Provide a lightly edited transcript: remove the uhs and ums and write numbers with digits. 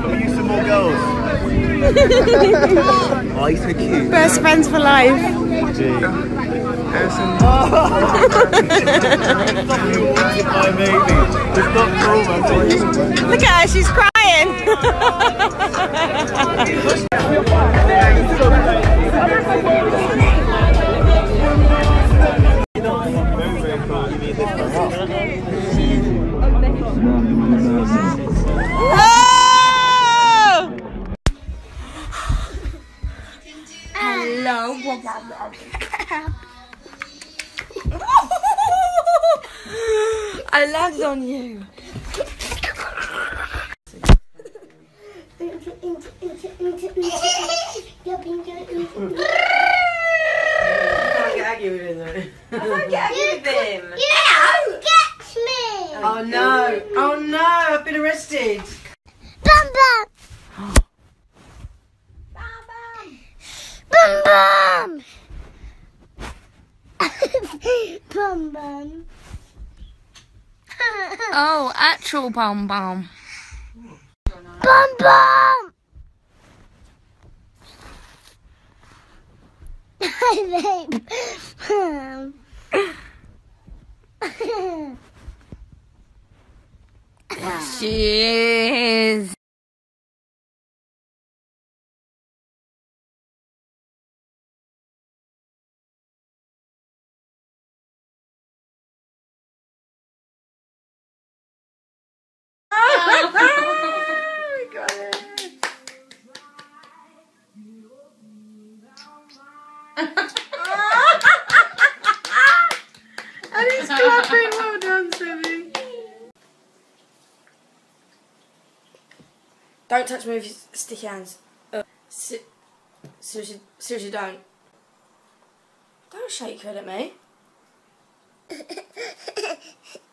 Can we use some more girls? Oh, he's so cute. Best friends for life. My baby. It's not cool, man. Look at her, she's crying. Hello. I lagged on you. I can't get aggy with him though. I can't get aggy with him. You don't get me. Oh no. Oh no, I've been arrested. Bum bum. Bum bum. Bum bum. Oh, actual bum bum. Bum bum. I vape. Cheers. We got it. And he's clapping. Well done, Sammy. Don't touch me with your sticky hands. Seriously, don't. Don't shake your head at me.